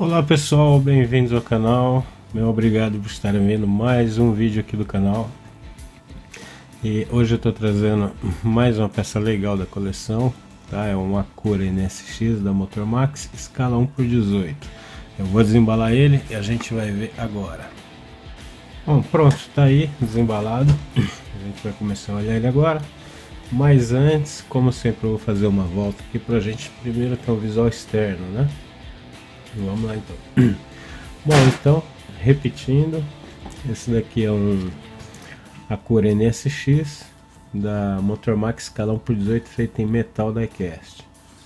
Olá pessoal, bem-vindos ao canal. Meu obrigado por estarem vendo mais um vídeo aqui do canal. E hoje eu estou trazendo mais uma peça legal da coleção, tá? É uma Acura NSX da Motormax, escala 1x18. Eu vou desembalar ele e a gente vai ver agora. Bom, pronto, tá aí desembalado. A gente vai começar a olhar ele agora. Mas antes, como sempre, eu vou fazer uma volta aqui pra gente primeiro ter um visual externo, né? Vamos lá então. Bom, então, repetindo, esse daqui é um Acura NSX da Motormax escala 1x18 feito em metal diecast.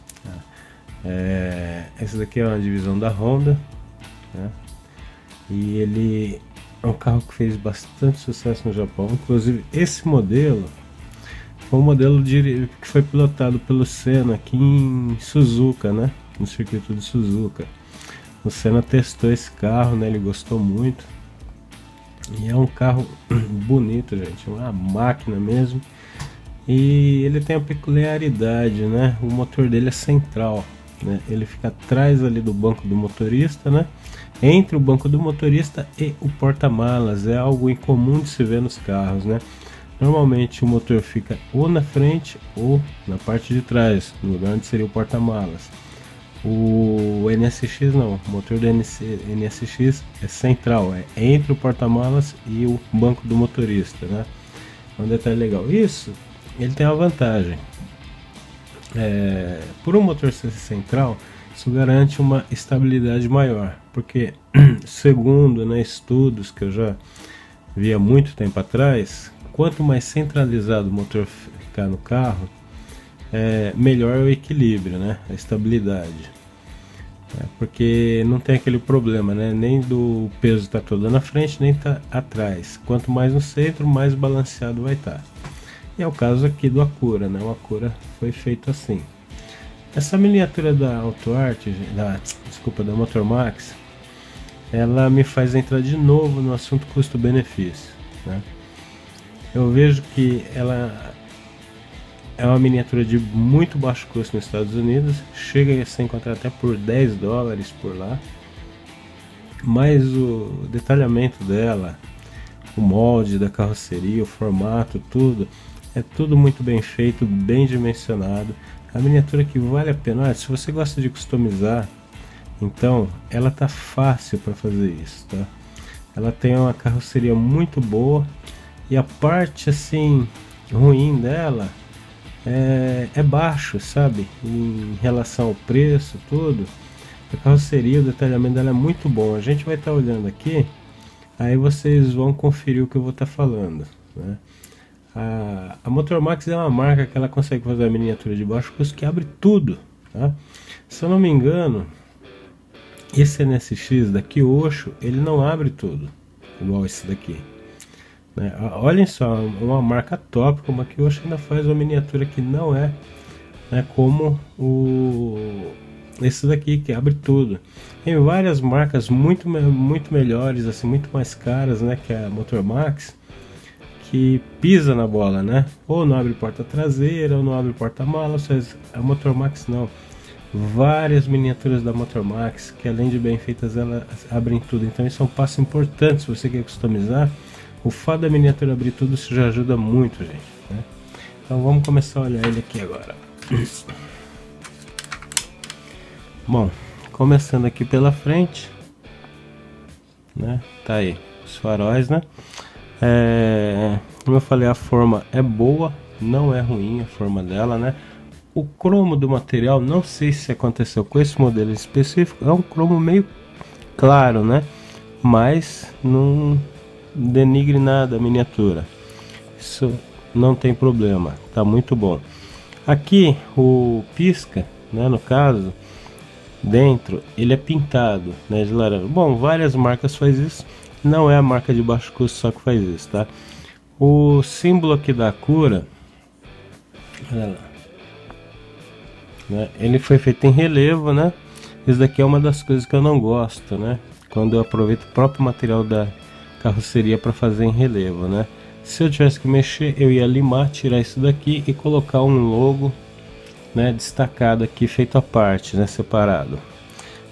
Esse daqui é uma divisão da Honda, né? E ele é um carro que fez bastante sucesso no Japão. Inclusive esse modelo foi um modelo que foi pilotado pelo Senna aqui em Suzuka, né? No circuito de Suzuka. O Senna testou esse carro, né? Ele gostou muito. E é um carro bonito, gente. É uma máquina mesmo. E ele tem a peculiaridade, né? O motor dele é central, né? Ele fica atrás ali do banco do motorista, né? Entre o banco do motorista e o porta-malas. É algo incomum de se ver nos carros, né? Normalmente o motor fica ou na frente ou na parte de trás, no lugar onde seria o porta-malas. O NSX não, o motor do NSX é central, é entre o porta-malas e o banco do motorista, né? É um detalhe legal. Isso, ele tem uma vantagem. Por um motor ser central, isso garante uma estabilidade maior, porque segundo, né, estudos que eu já vi há muito tempo atrás, quanto mais centralizado o motor ficar no carro, melhor é o equilíbrio, né? A estabilidade. Porque não tem aquele problema, né? Nem do peso estar todo na frente, nem tá atrás. Quanto mais no centro, mais balanceado vai estar. E é o caso aqui do Acura, né? O Acura foi feito assim. Essa miniatura da AutoArt, da Motormax, ela me faz entrar de novo no assunto custo-benefício, né? Eu vejo que ela é uma miniatura de muito baixo custo nos Estados Unidos, chega a ser encontrada até por 10 dólares por lá, mas o detalhamento dela, o molde da carroceria, o formato, tudo, é tudo muito bem feito, bem dimensionado. A miniatura que vale a pena, se você gosta de customizar, então ela tá fácil para fazer isso, tá? Ela tem uma carroceria muito boa e a parte assim ruim dela é baixo, sabe? Em relação ao preço, tudo. A carroceria, o detalhamento dela é muito bom. A gente vai estar olhando aqui, aí vocês vão conferir o que eu vou estar falando, né? A Motormax é uma marca que ela consegue fazer a miniatura de baixo custo que abre tudo, tá? Se eu não me engano, esse NSX daqui, Osho, ele não abre tudo, igual esse daqui. Olhem só, uma marca top como a Kyosho ainda faz uma miniatura que não é, né, como esse daqui que abre tudo. Tem várias marcas muito melhores, assim, muito mais caras, né, que a Motormax, que pisa na bola, né? Ou não abre porta traseira, ou não abre porta-malas. A Motormax não. Várias miniaturas da Motormax que, além de bem feitas, elas abrem tudo. Então isso é um passo importante se você quer customizar. O fato da miniatura abrir tudo, isso já ajuda muito, gente, né? Então vamos começar a olhar ele aqui agora. Bom, começando aqui pela frente, né? Tá aí os faróis, né? Como eu falei, a forma é boa, não é ruim a forma dela, né? O cromo do material, não sei se aconteceu com esse modelo específico, é um cromo meio claro, né? Mas não denigre nada a miniatura, isso não tem problema, tá muito bom. Aqui o pisca, né, no caso, dentro ele é pintado, né, de laranja. Bom, várias marcas faz isso, não é a marca de baixo custo só que faz isso, tá? O símbolo aqui da Acura, olha lá, né, ele foi feito em relevo, né? Isso daqui é uma das coisas que eu não gosto, né? Quando eu aproveito o próprio material da carroceria para fazer em relevo, né? Se eu tivesse que mexer, eu ia limar, tirar isso daqui e colocar um logo, né, destacado aqui, feito à parte, né, separado.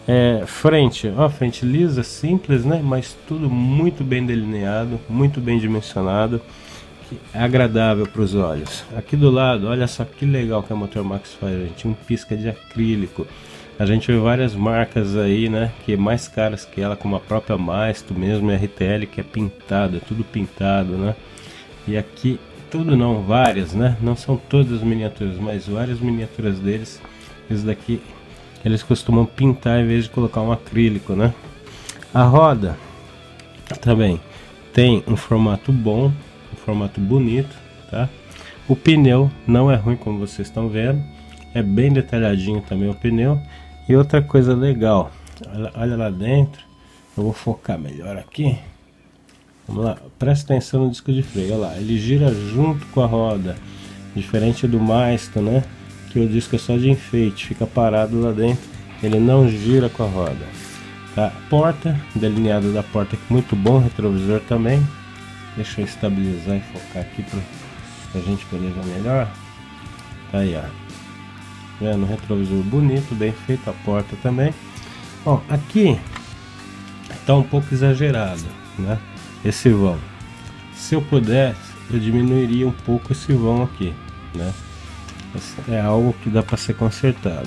Frente, ó, frente lisa, simples, né? Mas tudo muito bem delineado, muito bem dimensionado, que é agradável para os olhos. Aqui do lado, olha só que legal que a Motormax faz, gente, um pisca de acrílico. A gente vê várias marcas aí, né, que é mais caras que ela, como a própria Maisto mesmo, e a RTL, que é pintado, é tudo pintado, né? E aqui, tudo não, várias, né? Não são todas as miniaturas, mas várias miniaturas deles. Esse daqui eles costumam pintar em vez de colocar um acrílico, né? A roda também tem um formato bom, um formato bonito, tá? O pneu não é ruim, como vocês estão vendo, é bem detalhadinho também o pneu. E outra coisa legal, olha lá dentro, eu vou focar melhor aqui. Vamos lá, presta atenção no disco de freio, olha lá, ele gira junto com a roda, diferente do Maisto, né? Que o disco é só de enfeite, fica parado lá dentro, ele não gira com a roda. Tá? Porta, delineado da porta aqui, muito bom, retrovisor também. Deixa eu estabilizar e focar aqui pra a gente poder ver melhor. Tá aí, ó. Vendo, retrovisor bonito, bem feito, a porta também. Ó, aqui tá um pouco exagerado, né? Esse vão. Se eu pudesse, eu diminuiria um pouco esse vão aqui, né? É algo que dá para ser consertado.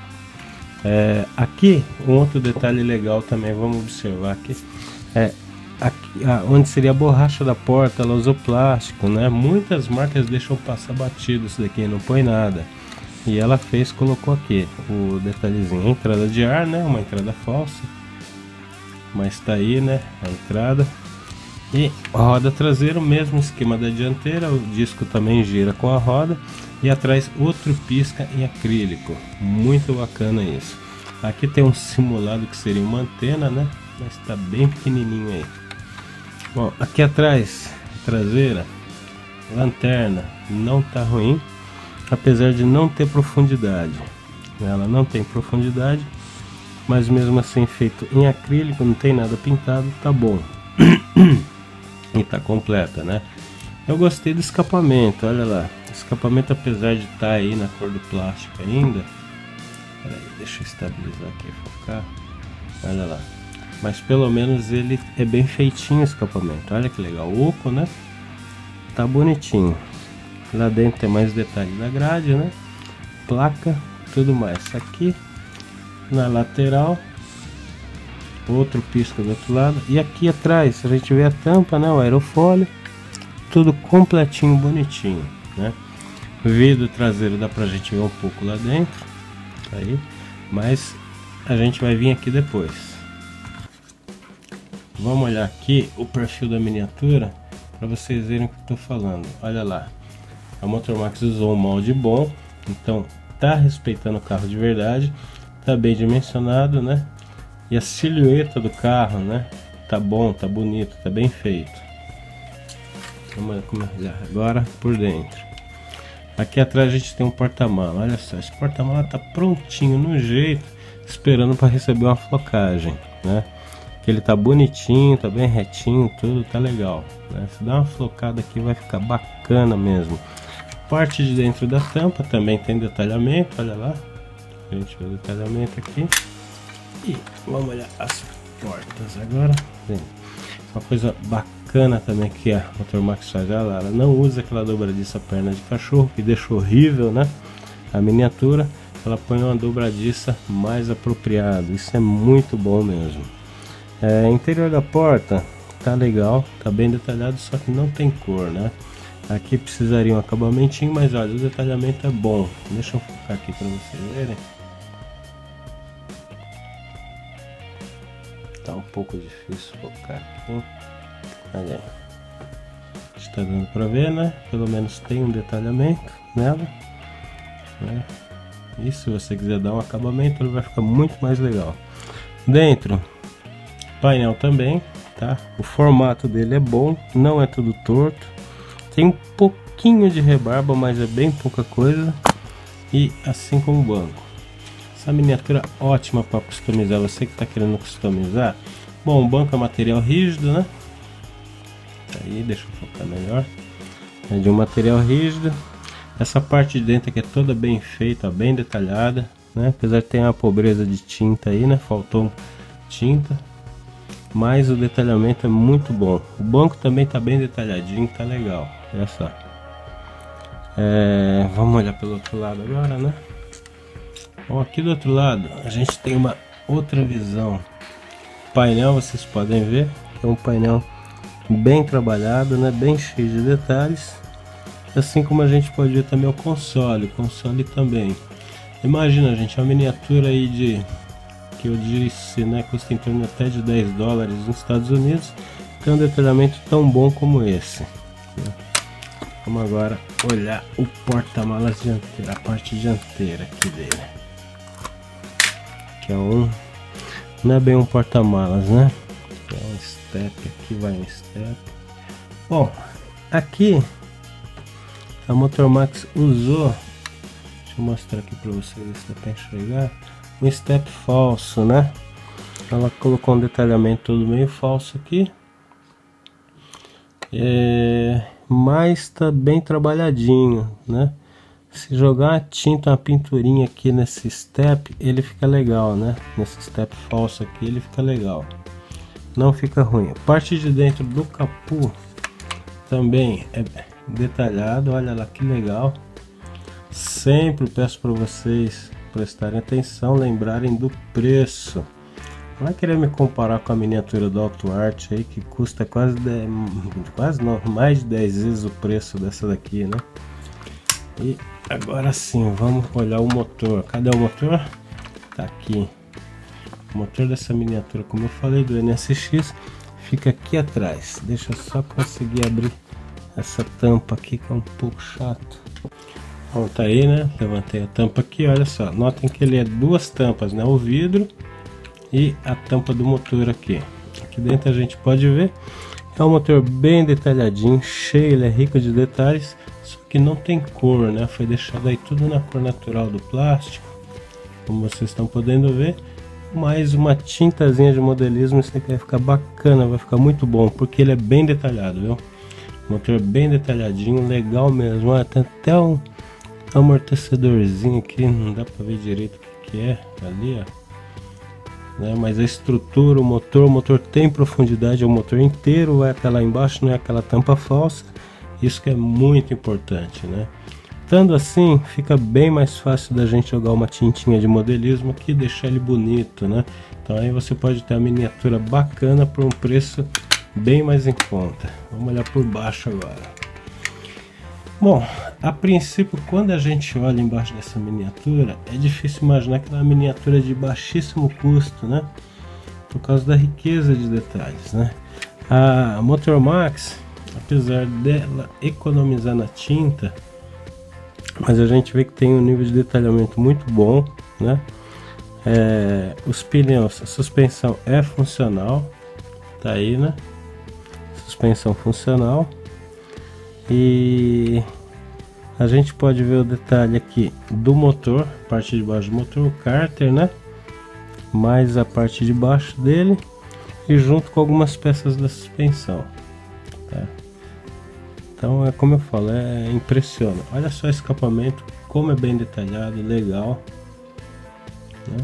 Aqui um outro detalhe legal também, vamos observar aqui, aqui onde seria a borracha da porta, ela usou plástico, né? Muitas marcas deixam passar batido isso daqui, não põe nada, e ela fez, colocou aqui o detalhezinho, a entrada de ar, né? Uma entrada falsa, mas tá aí, né? A entrada. E a roda traseira, o mesmo esquema da dianteira, o disco também gira com a roda. E atrás outro pisca em acrílico, muito bacana isso. Aqui tem um simulado que seria uma antena, né? Mas está bem pequenininho aí. Bom, aqui atrás, traseira, lanterna, não tá ruim, apesar de não ter profundidade. Ela não tem profundidade, mas mesmo assim feito em acrílico, não tem nada pintado, tá bom. E tá completa, né? Eu gostei do escapamento, olha lá. O escapamento, apesar de estar aí na cor do plástico ainda, peraí, deixa eu estabilizar aqui e focar. Olha lá. Mas pelo menos ele é bem feitinho o escapamento. Olha que legal, oco, né? Tá bonitinho. Lá dentro tem mais detalhes da grade, né? Placa, tudo mais. Aqui na lateral, outro pisca do outro lado. E aqui atrás a gente vê a tampa, né? O aerofólio. Tudo completinho, bonitinho, né? Vidro traseiro dá pra gente ver um pouco lá dentro, aí, mas a gente vai vir aqui depois. Vamos olhar aqui o perfil da miniatura para vocês verem o que eu tô falando. Olha lá, a Motormax usou um molde bom, então tá respeitando o carro de verdade, tá bem dimensionado, né? E a silhueta do carro, né? Tá bom, tá bonito, tá bem feito. Vamos olhar agora por dentro. Aqui atrás a gente tem um porta-mala. Olha só, esse porta-mala tá prontinho no jeito, esperando para receber uma flocagem, né? Que ele tá bonitinho, tá bem retinho, tudo tá legal, né? Se dá uma flocada aqui vai ficar bacana mesmo. Parte de dentro da tampa também tem detalhamento, olha lá. A gente vê o detalhamento aqui. E vamos olhar as portas agora. Uma coisa bacana também que a Motormax faz, ela não usa aquela dobradiça perna de cachorro, que deixa horrível, né? A miniatura, ela põe uma dobradiça mais apropriada, isso é muito bom mesmo. Interior da porta tá legal, tá bem detalhado, só que não tem cor, né? Aqui precisaria um acabamentinho, mas olha, o detalhamento é bom. Deixa eu focar aqui para vocês verem. Tá um pouco difícil focar aqui. Olha aí. Está dando para ver, né? Pelo menos tem um detalhamento nela, né? E se você quiser dar um acabamento, ele vai ficar muito mais legal. Dentro, painel também, tá? O formato dele é bom, não é tudo torto. Tem um pouquinho de rebarba, mas é bem pouca coisa. E assim como o banco. Essa miniatura ótima para customizar, você que está querendo customizar. Bom, o banco é material rígido, né? Aí, deixa eu focar melhor. É de um material rígido. Essa parte de dentro aqui é toda bem feita, bem detalhada, né? Apesar de ter uma pobreza de tinta aí, né? Faltou tinta, mas o detalhamento é muito bom. O banco também tá bem detalhadinho, tá legal. Olha só. Vamos olhar pelo outro lado agora, né? Bom, aqui do outro lado a gente tem uma outra visão. O painel, vocês podem ver, é um painel bem trabalhado, né? Bem cheio de detalhes. Assim como a gente pode ver também o console também. Imagina, gente, a miniatura aí de, que eu disse, né, custa em torno até de 10 dólares nos Estados Unidos, tem um detalhamento tão bom como esse. Vamos agora olhar o porta-malas dianteiro, a parte dianteira aqui dele. Que é não é bem um porta-malas, né? É um step, aqui vai um step. Bom, aqui a Motormax usou, deixa eu mostrar aqui para vocês se dá para enxergar, um step falso, né? Ela colocou um detalhamento todo meio falso aqui, mas tá bem trabalhadinho, né? Se jogar uma tinta, uma pinturinha aqui nesse step, ele fica legal, né? Nesse step falso aqui ele fica legal, não fica ruim. A parte de dentro do capô também é detalhado, olha lá que legal. Sempre peço para vocês prestarem atenção, lembrarem do preço. Não vai querer me comparar com a miniatura do Auto Art aí, que custa quase não, mais de 10 vezes o preço dessa daqui, né? E agora sim, vamos olhar o motor. Cadê o motor? Tá aqui. O motor dessa miniatura, como eu falei, do NSX, fica aqui atrás. Deixa eu só conseguir abrir essa tampa aqui, que é um pouco chato. Bom, tá aí, né? Levantei a tampa aqui, olha só. Notem que ele é duas tampas, né? O vidro e a tampa do motor aqui. Aqui dentro a gente pode ver. É um motor bem detalhadinho, cheio, ele é rico de detalhes. Só que não tem cor, né? Foi deixado aí tudo na cor natural do plástico, como vocês estão podendo ver. Mais uma tintazinha de modelismo, isso aqui vai ficar bacana, vai ficar muito bom, porque ele é bem detalhado, viu? Motor bem detalhadinho, legal mesmo. Olha, tem até um amortecedorzinho aqui, não dá pra ver direito o que é ali, ó, né? Mas a estrutura, o motor tem profundidade, o motor inteiro vai até lá embaixo, não é aquela tampa falsa. Isso que é muito importante, né? Estando assim, fica bem mais fácil da gente jogar uma tintinha de modelismo aqui e deixar ele bonito, né? Então aí você pode ter a miniatura bacana por um preço bem mais em conta. Vamos olhar por baixo agora. Bom, a princípio, quando a gente olha embaixo dessa miniatura, é difícil imaginar que é uma miniatura de baixíssimo custo, né? Por causa da riqueza de detalhes, né? A Motormax, apesar dela economizar na tinta, mas a gente vê que tem um nível de detalhamento muito bom, né? Os pneus, a suspensão é funcional, tá aí, né? Suspensão funcional. E a gente pode ver o detalhe aqui do motor, parte de baixo do motor, o cárter, né? Mais a parte de baixo dele e junto com algumas peças da suspensão, tá? Então é como eu falo, impressiona. Olha só o escapamento, como é bem detalhado, legal, né?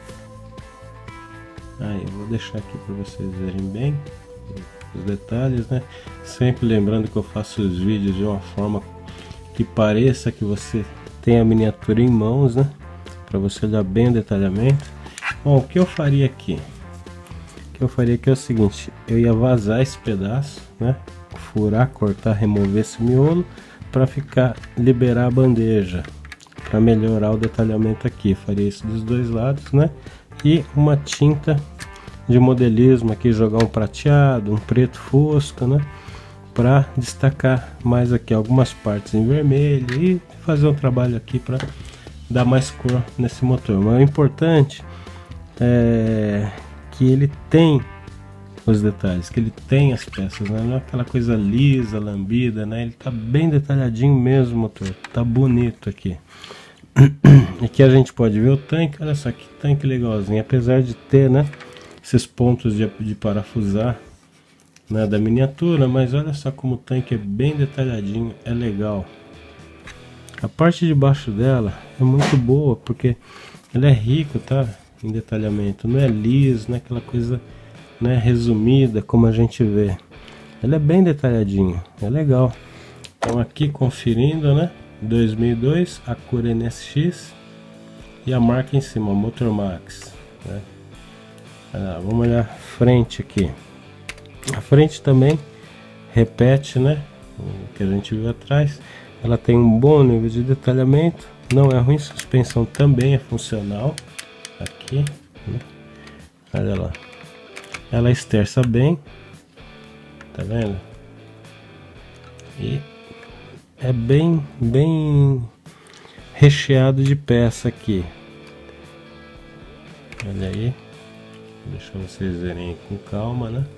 Aí eu vou deixar aqui para vocês verem bem os detalhes, né? Sempre lembrando que eu faço os vídeos de uma forma que pareça que você tem a miniatura em mãos, né? Para você olhar bem o detalhamento. Bom, o que eu faria aqui? O que eu faria aqui é o seguinte: eu ia vazar esse pedaço, né? Furar, cortar, remover esse miolo para liberar a bandeja, para melhorar o detalhamento aqui. Faria isso dos dois lados, né? E uma tinta de modelismo aqui, jogar um prateado, um preto fosco, né? Para destacar mais aqui algumas partes em vermelho e fazer um trabalho aqui para dar mais cor nesse motor. Mas o importante é que ele tem os detalhes, que ele tem as peças, né? Não é aquela coisa lisa, lambida, né? Ele tá bem detalhadinho mesmo, o motor tá bonito aqui. Aqui a gente pode ver o tanque, olha só que tanque legalzinho, apesar de ter, né, esses pontos de parafusar, né, da miniatura, mas olha só como o tanque é bem detalhadinho, é legal. A parte de baixo dela é muito boa, porque Ele é rico, tá? Em detalhamento, não é liso, não é aquela coisa, não é resumida como a gente vê. Ele é bem detalhadinho, é legal. Então aqui conferindo, né? 2002, a cor NSX e a marca em cima, Motormax, né? Vamos olhar a frente aqui. A frente também repete, né? O que a gente viu atrás. Ela tem um bom nível de detalhamento, não é ruim, suspensão também é funcional. Aqui, né? Olha lá, ela esterça bem, tá vendo? E é bem recheado de peça aqui. Olha aí, deixa vocês verem aí com calma, né?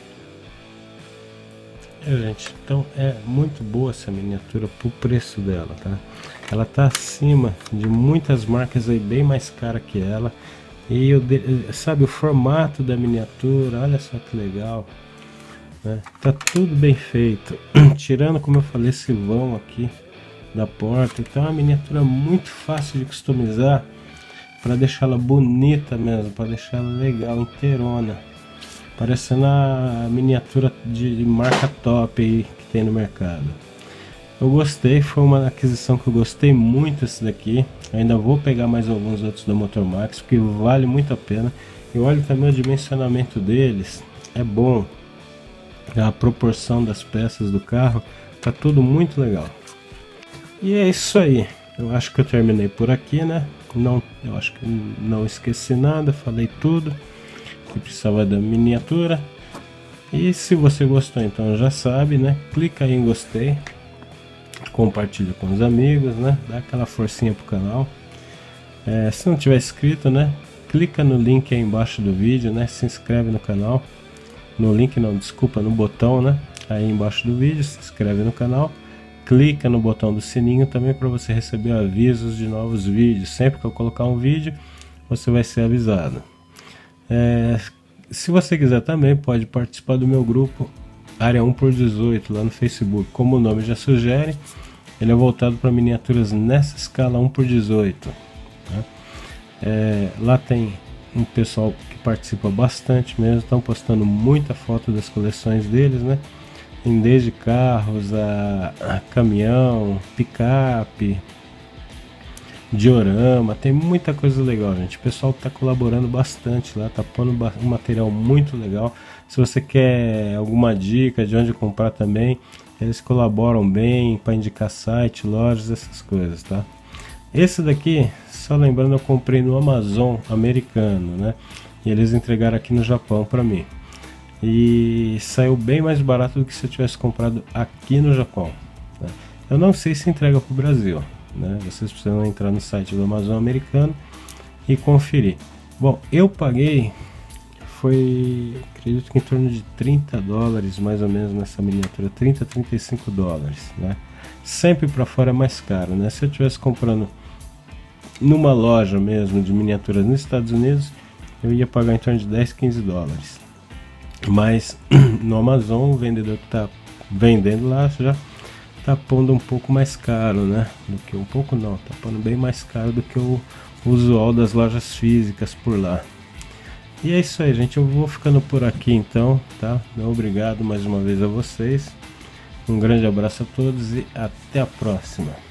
Gente, então é muito boa essa miniatura pro preço dela, tá? Ela tá acima de muitas marcas aí bem mais cara que ela. E sabe, o formato da miniatura, olha só que legal, né? Tá tudo bem feito, tirando, como eu falei, esse vão aqui da porta. Então é uma miniatura muito fácil de customizar para deixá-la bonita mesmo, para deixá-la legal, inteirona, parecendo a miniatura de marca top aí que tem no mercado. Eu gostei, foi uma aquisição que eu gostei muito esse daqui. Ainda vou pegar mais alguns outros da Motormax, porque vale muito a pena. E olha também o dimensionamento deles, é bom. A proporção das peças do carro, tá tudo muito legal. E é isso aí. Eu acho que eu terminei por aqui, né? Eu acho que não esqueci nada, falei tudo que precisava da miniatura. E se você gostou, então já sabe, né? Clica aí em gostei, compartilha com os amigos, né? Dá aquela forcinha pro canal. Se não tiver inscrito, né? Clica no link aí embaixo do vídeo, né? Se inscreve no canal. No link não, desculpa, no botão, né? Aí embaixo do vídeo, se inscreve no canal. Clica no botão do sininho também para você receber avisos de novos vídeos. Sempre que eu colocar um vídeo, você vai ser avisado. Se você quiser também, pode participar do meu grupo Área 1x18 lá no Facebook. Como o nome já sugere, ele é voltado para miniaturas nessa escala 1x18. Tá? Lá tem um pessoal que participa bastante mesmo, estão postando muita foto das coleções deles, né? Tem desde carros a caminhão, picape, diorama, tem muita coisa legal, gente. O pessoal está colaborando bastante lá, tá pondo um material muito legal. Se você quer alguma dica de onde comprar também, eles colaboram bem para indicar site, lojas, essas coisas, tá? Esse daqui, só lembrando, eu comprei no Amazon americano, né? E eles entregaram aqui no Japão para mim. E saiu bem mais barato do que se eu tivesse comprado aqui no Japão, né? Eu não sei se entrega para o Brasil, né? Vocês precisam entrar no site do Amazon americano e conferir. Bom, eu paguei, acredito que em torno de 30 dólares mais ou menos nessa miniatura, 30 a 35 dólares, né? Sempre para fora é mais caro, né? Se eu estivesse comprando numa loja mesmo de miniaturas nos Estados Unidos, eu ia pagar em torno de 10, 15 dólares. Mas no Amazon, o vendedor que está vendendo lá já está pondo um pouco mais caro, né? Do que um pouco não, está pondo bem mais caro do que o usual das lojas físicas por lá. E é isso aí, gente. Eu vou ficando por aqui então, tá? Obrigado mais uma vez a vocês. Um grande abraço a todos e até a próxima.